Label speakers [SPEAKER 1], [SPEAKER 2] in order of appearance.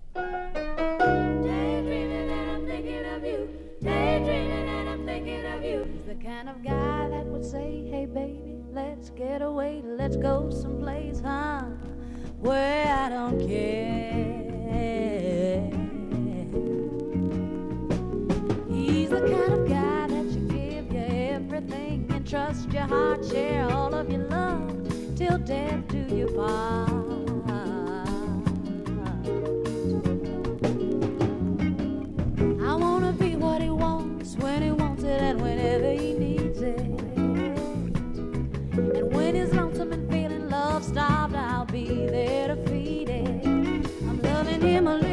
[SPEAKER 1] Daydreaming and I'm thinking of you. Daydreaming and I'm thinking of you. He's the kind of guy that would say, hey baby, let's get away, let's go someplace, huh? Where I don't care. He's the kind of guy that you give you everything and trust your heart, share all of your love till death do you part. I wanna be what he wants when he wants it and whenever he needs it. And when he's lonesome and feeling love starved, I'll be there to feed it. I'm loving him a little.